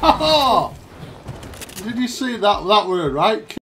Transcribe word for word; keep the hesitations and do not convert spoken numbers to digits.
Ha ha! Did you see that? That were right.